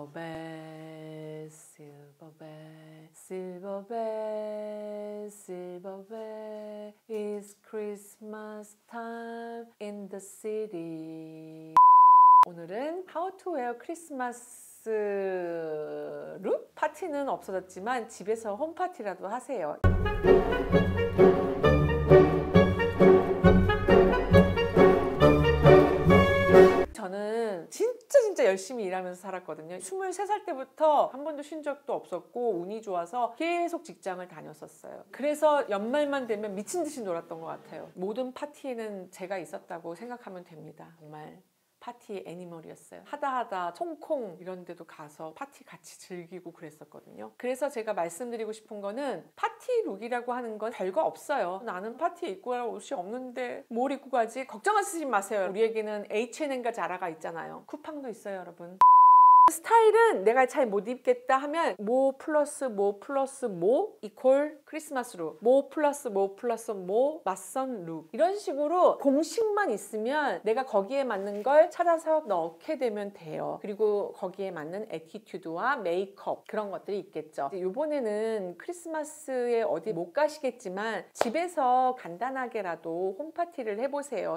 bell, silver bell, silver bell, silver bell, it's Christmas time in the city. 오늘은 How to wear 크리스마스 룩? 파티는 없어졌지만 집에서 홈파티라도 하세요. 저는 진짜 열심히 일하면서 살았거든요. 23살 때부터 한 번도 쉰 적도 없었고 운이 좋아서 계속 직장을 다녔었어요. 그래서 연말만 되면 미친 듯이 놀았던 것 같아요. 모든 파티에는 제가 있었다고 생각하면 됩니다. 정말 파티 애니멀이었어요. 하다 홍콩 이런 데도 가서 파티 같이 즐기고 그랬었거든요. 그래서 제가 말씀드리고 싶은 거는 파티 룩이라고 하는 건 별거 없어요. 나는 파티에 입고 갈 옷이 없는데 뭘 입고 가지? 걱정하시지 마세요. 우리에게는 H&M과 자라가 있잖아요. 쿠팡도 있어요, 여러분. 스타일은 내가 잘 못 입겠다 하면 뭐 플러스 뭐 플러스 뭐 이퀄 크리스마스 룩, 뭐 플러스 뭐 플러스 뭐 맞선 룩, 이런 식으로 공식만 있으면 내가 거기에 맞는 걸 찾아서 넣게 되면 돼요. 그리고 거기에 맞는 애티튜드와 메이크업 그런 것들이 있겠죠. 이번에는 크리스마스에 어디 못 가시겠지만 집에서 간단하게라도 홈파티를 해보세요.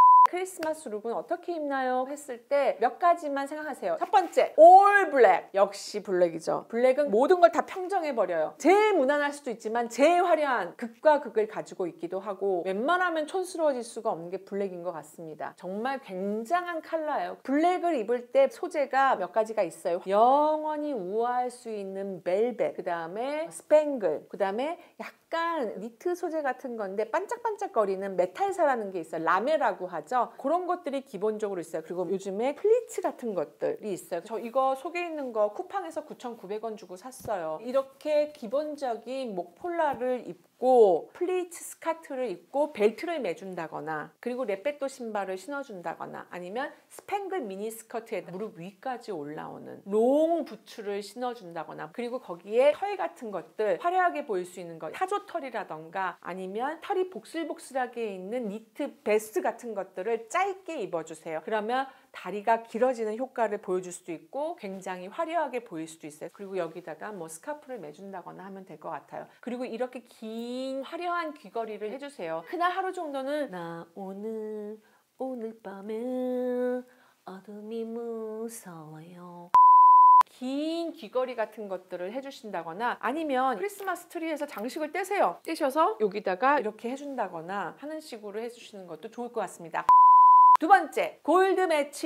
크리스마스 룩은 어떻게 입나요? 했을 때 몇 가지만 생각하세요. 첫 번째, 올 블랙. 역시 블랙이죠. 블랙은 모든 걸 다 평정해버려요. 제일 무난할 수도 있지만 제일 화려한 극과 극을 가지고 있기도 하고 웬만하면 촌스러워질 수가 없는 게 블랙인 것 같습니다. 정말 굉장한 컬러예요. 블랙을 입을 때 소재가 몇 가지가 있어요. 영원히 우아할 수 있는 벨벳, 그 다음에 스팽글, 그 다음에 약간 니트 소재 같은 건데 반짝반짝거리는 메탈사라는 게 있어요. 라메라고 하죠. 그런 것들이 기본적으로 있어요. 그리고 요즘에 플리츠 같은 것들이 있어요. 저 이거 속에 있는 거 쿠팡에서 9,900원 주고 샀어요. 이렇게 기본적인 목폴라를 입고 플리츠 스카트를 입고 벨트를 매준다거나, 그리고 레페토 신발을 신어준다거나, 아니면 스팽글 미니 스커트에 무릎 위까지 올라오는 롱 부츠를 신어준다거나, 그리고 거기에 털 같은 것들 화려하게 보일 수 있는 거, 타조털이라던가 아니면 털이 복슬복슬하게 있는 니트 베스트 같은 것들을 짧게 입어주세요. 그러면 다리가 길어지는 효과를 보여줄 수도 있고 굉장히 화려하게 보일 수도 있어요. 그리고 여기다가 뭐 스카프를 매준다거나 하면 될 것 같아요. 그리고 이렇게 긴 화려한 귀걸이를 해주세요. 그날 하루 정도는 나 오늘 밤에 어둠이 무서워요, 긴 귀걸이 같은 것들을 해주신다거나, 아니면 크리스마스 트리에서 장식을 떼세요. 떼셔서 여기다가 이렇게 해준다거나 하는 식으로 해주시는 것도 좋을 것 같습니다. 두 번째, 골드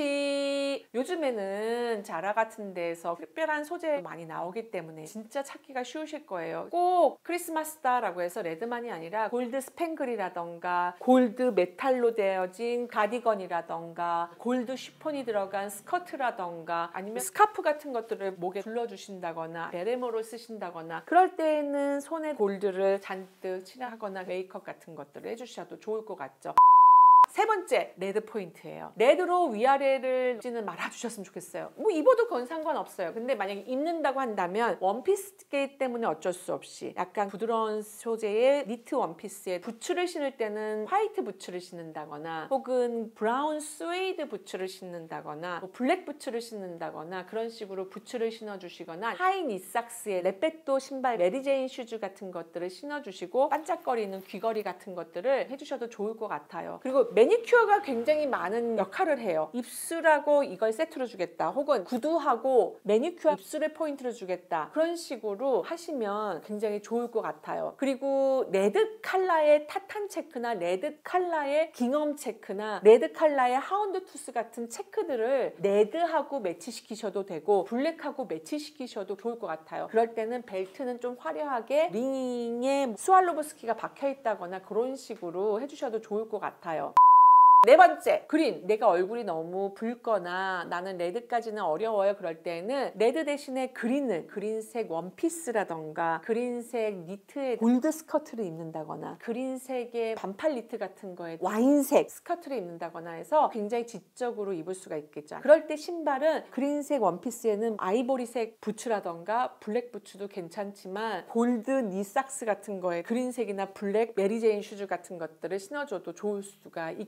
매치. 요즘에는 자라 같은 데에서 특별한 소재 많이 나오기 때문에 진짜 찾기가 쉬우실 거예요. 꼭 크리스마스다라고 해서 레드만이 아니라 골드 스팽글이라던가 골드 메탈로 되어진 가디건이라던가 골드 쉬폰이 들어간 스커트라던가 아니면 스카프 같은 것들을 목에 둘러주신다거나 베레모로 쓰신다거나, 그럴 때에는 손에 골드를 잔뜩 칠하거나 메이크업 같은 것들을 해주셔도 좋을 것 같죠. 세 번째, 레드 포인트예요. 레드로 위아래를 입지는 말아주셨으면 좋겠어요. 뭐 입어도 그건 상관없어요. 근데 만약에 입는다고 한다면 원피스기 때문에 어쩔 수 없이 약간 부드러운 소재의 니트 원피스에 부츠를 신을 때는 화이트 부츠를 신는다거나, 혹은 브라운 스웨이드 부츠를 신는다거나, 뭐 블랙 부츠를 신는다거나, 그런 식으로 부츠를 신어주시거나, 하이 니삭스에 레페토 신발, 메리제인 슈즈 같은 것들을 신어주시고 반짝거리는 귀걸이 같은 것들을 해주셔도 좋을 것 같아요. 그리고 매니큐어가 굉장히 많은 역할을 해요. 입술하고 이걸 세트로 주겠다, 혹은 구두하고 매니큐어 입술에 포인트를 주겠다, 그런 식으로 하시면 굉장히 좋을 것 같아요. 그리고 레드 컬러의 타탄 체크나 레드 컬러의 깅엄 체크나 레드 컬러의 하운드 투스 같은 체크들을 레드하고 매치시키셔도 되고 블랙하고 매치시키셔도 좋을 것 같아요. 그럴 때는 벨트는 좀 화려하게 링에 스왈로브스키가 박혀 있다거나 그런 식으로 해주셔도 좋을 것 같아요. 네 번째, 그린. 내가 얼굴이 너무 붉거나 나는 레드까지는 어려워요. 그럴 때는 레드 대신에 그린을, 그린색 원피스라던가 그린색 니트에 골드 스커트를 입는다거나 그린색의 반팔 니트 같은 거에 와인색 스커트를 입는다거나 해서 굉장히 지적으로 입을 수가 있겠죠. 그럴 때 신발은 그린색 원피스에는 아이보리색 부츠라던가 블랙 부츠도 괜찮지만 골드 니삭스 같은 거에 그린색이나 블랙 메리제인 슈즈 같은 것들을 신어줘도 좋을 수가 있겠죠.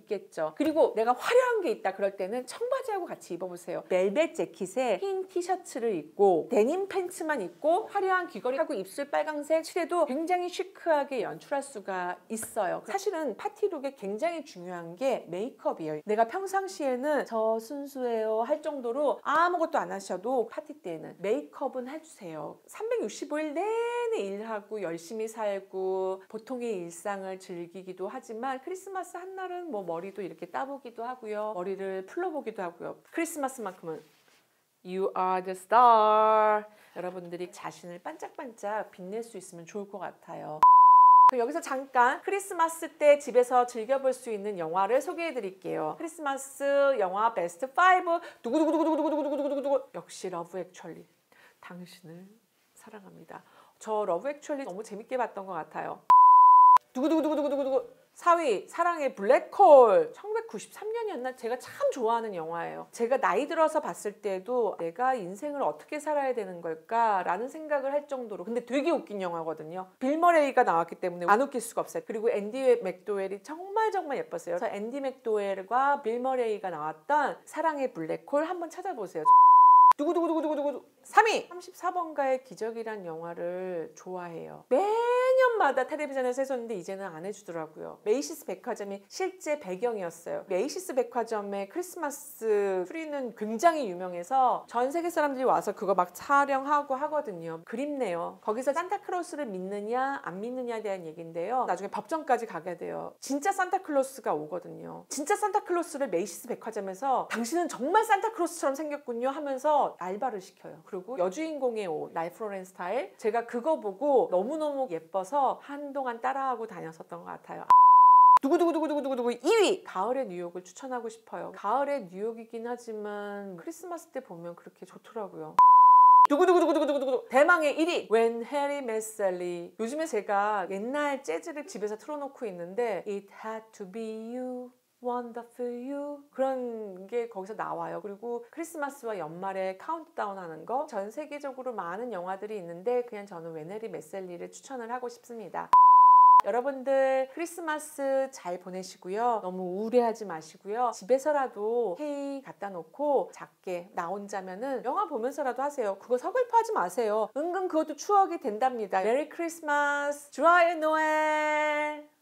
하죠. 그리고 내가 화려한 게 있다 그럴 때는 청바지하고 같이 입어보세요. 벨벳 재킷에 흰 티셔츠를 입고 데님 팬츠만 입고 화려한 귀걸이하고 입술 빨강색 칠해도 굉장히 시크하게 연출할 수가 있어요. 사실은 파티룩에 굉장히 중요한 게 메이크업이에요. 내가 평상시에는 저 순수해요 할 정도로 아무것도 안 하셔도 파티 때는 메이크업은 해주세요. 365일 내내 일하고 열심히 살고 보통의 일상을 즐기기도 하지만 크리스마스 한날은 뭐 머리도 이렇게 따보기도 하고요. 머리를 풀러보기도 하고요. 크리스마스만큼은 You are the star. 여러분들이 자신을 반짝반짝 빛낼 수 있으면 좋을 것 같아요. 여기서 잠깐 크리스마스 때 집에서 즐겨볼 수 있는 영화를 소개해 드릴게요. 크리스마스 영화 베스트 5 두구두구두구두구두구두구두구두구 역시 러브 액츄얼리. 당신을 사랑합니다. 저 러브 액츄얼리 너무 재밌게 봤던 것 같아요. 두구두구두구두구두구 4위 사랑의 블랙홀. 1993년이었나? 제가 참 좋아하는 영화예요. 제가 나이 들어서 봤을 때도 내가 인생을 어떻게 살아야 되는 걸까 라는 생각을 할 정도로, 근데 되게 웃긴 영화거든요. 빌 머레이가 나왔기 때문에 안 웃길 수가 없어요. 그리고 앤디 맥도웰이 정말 예뻤어요. 그래서 앤디 맥도웰과 빌 머레이가 나왔던 사랑의 블랙홀 한번 찾아보세요. 두구두구두구두구두구 3위 34번가의 기적이란 영화를 좋아해요. 매년마다 텔레비전에서 했었는데 이제는 안 해주더라고요. 메이시스 백화점이 실제 배경이었어요. 메이시스 백화점의 크리스마스 트리는 굉장히 유명해서 전 세계 사람들이 와서 그거 막 촬영하고 하거든요. 그립네요. 거기서 산타클로스를 믿느냐 안 믿느냐에 대한 얘기인데요. 나중에 법정까지 가게 돼요. 진짜 산타클로스가 오거든요. 진짜 산타클로스를 메이시스 백화점에서 당신은 정말 산타클로스처럼 생겼군요 하면서 알바를 시켜요. 그리고 여주인공의 옷, 라이프 로렌 스타일, 제가 그거 보고 너무너무 예뻐서 한동안 따라하고 다녔었던 것 같아요. 두구두구두구두구두구 2위 가을의 뉴욕을 추천하고 싶어요. 가을의 뉴욕이긴 하지만 크리스마스 때 보면 그렇게 좋더라고요. 두구두구두구두구두구 대망의 1위 When Harry Met Sally. 요즘에 제가 옛날 재즈를 집에서 틀어놓고 있는데 It had to be you Wonderful You 그런 게 거기서 나와요. 그리고 크리스마스와 연말에 카운트다운 하는 거, 전 세계적으로 많은 영화들이 있는데 그냥 저는 When Harry Met Sally를 추천을 하고 싶습니다. 여러분들 크리스마스 잘 보내시고요. 너무 우울해하지 마시고요. 집에서라도 케이크 갖다 놓고 작게 나 혼자면은 영화 보면서라도 하세요. 그거 서글퍼하지 마세요. 은근 그것도 추억이 된답니다. 메리 크리스마스, 좋아요 노엘.